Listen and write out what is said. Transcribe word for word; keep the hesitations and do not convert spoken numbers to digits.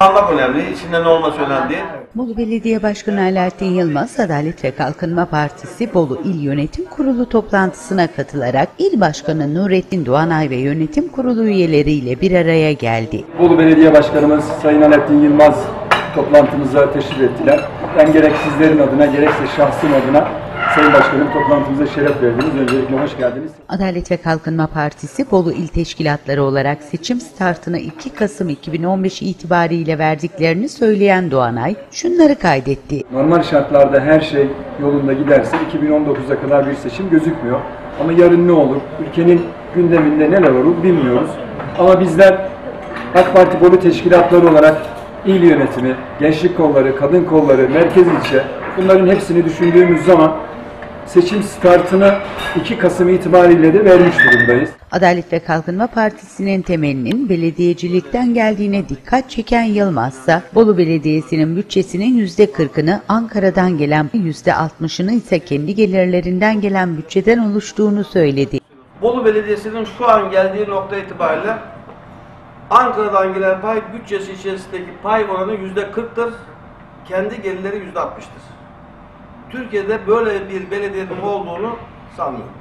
Almak önemli, içinde ne olması önemli değil. Bolu Belediye Başkanı Alaaddin Yılmaz, Adalet ve Kalkınma Partisi Bolu İl Yönetim Kurulu toplantısına katılarak İl Başkanı Nurettin Doğanay ve Yönetim Kurulu üyeleriyle bir araya geldi. Bolu Belediye Başkanımız Sayın Alaaddin Yılmaz toplantımıza teşrif ettiler. Ben gerek sizlerin adına gerekse şahsım adına Sayın Başkanım toplantımıza şeref verdiniz. Öncelikle hoş geldiniz. Adalet ve Kalkınma Partisi Bolu İl Teşkilatları olarak seçim startını iki Kasım iki bin on beş itibariyle verdiklerini söyleyen Doğanay şunları kaydetti. Normal şartlarda her şey yolunda giderse iki bin on dokuza kadar bir seçim gözükmüyor. Ama yarın ne olur? Ülkenin gündeminde neler olur bilmiyoruz. Ama bizler AK Parti Bolu Teşkilatları olarak il yönetimi, gençlik kolları, kadın kolları, merkez ilçe bunların hepsini düşündüğümüz zaman seçim startını iki Kasım itibariyle de vermiş durumdayız. Adalet ve Kalkınma Partisi'nin temelinin belediyecilikten geldiğine dikkat çeken Yılmaz ise Bolu Belediyesi'nin bütçesinin yüzde kırkını Ankara'dan gelen, yüzde altmışını ise kendi gelirlerinden gelen bütçeden oluştuğunu söyledi. Bolu Belediyesi'nin şu an geldiği nokta itibariyle Ankara'dan gelen pay bütçesi içerisindeki pay oranı yüzde kırktır, kendi gelirleri yüzde altmıştır. Türkiye'de böyle bir belediyenin olduğunu sanmıyorum.